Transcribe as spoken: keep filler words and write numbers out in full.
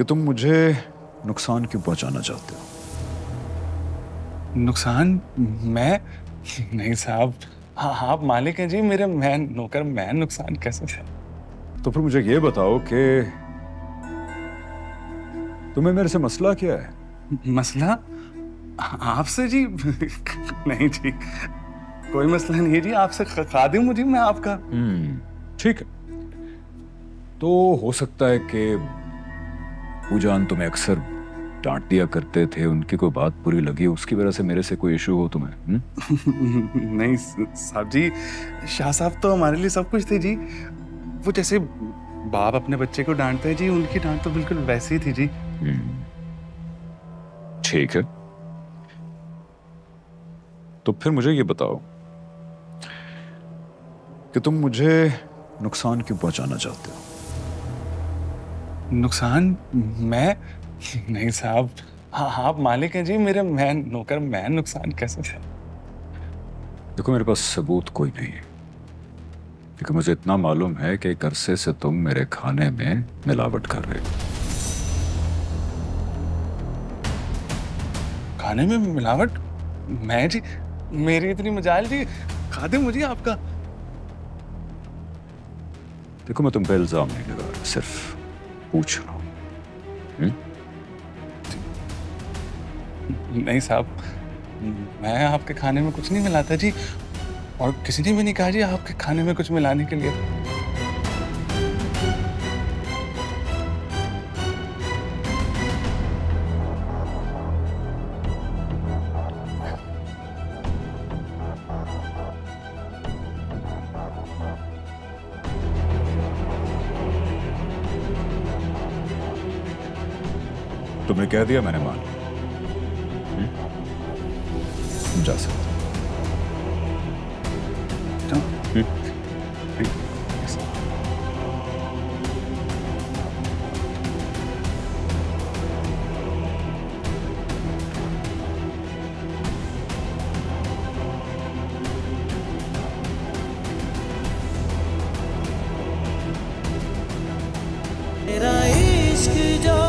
कि तुम मुझे नुकसान क्यों पहुंचाना चाहते हो? नुकसान? मैं? नहीं साहब, हाँ आप मालिक हैं जी मेरे, मैं नौकर, मैं नुकसान कैसे? तो फिर मुझे ये बताओ कि तुम्हें मेरे से मसला क्या है? मसला? आपसे जी? नहीं जी, कोई मसला नहीं है जी, आपसे खादिम हूँ जी मैं आपका। हम्म, ठीक है। तो हो सकता है कि पूजान तुम्हें अक्सर डांट दिया करते थे, उनकी कोई बात बुरी लगी, उसकी वजह से मेरे से कोई इशू हो तुम्हें? नहीं साहब जी, शाह साहब तो हमारे लिए सब कुछ थे जी। वो जैसे बाप अपने बच्चे को डांटते हैं जी, उनकी डांट तो बिल्कुल वैसी ही थी जी। ठीक है, तो फिर मुझे ये बताओ कि तुम मुझे नुकसान क्यों पहुंचाना चाहते हो? नुकसान? मैं? नहीं साहब, हाँ आप मालिक हैं जी मेरे, मैं नौकर, मैं नुकसान कैसे? देखो मेरे पास सबूत कोई नहीं है, क्योंकि मुझे इतना मालूम है कि एक अरसे से तुम मेरे खाने में मिलावट कर रहे हो। खाने में मिलावट? मैं जी? मेरी इतनी मजाल जी, खादिम मुझे आपका। देखो मैं तुम पे इल्जाम नहीं लगा रहा, सिर्फ पूछ रहा हूं। नहीं साहब, मैं आपके खाने में कुछ नहीं मिलाता जी, और किसी ने भी नहीं कहा जी आपके खाने में कुछ मिलाने के लिए। तुमने कह दिया, मैंने मान लिया। तुम जा सकते हो। तेरा इश्क जो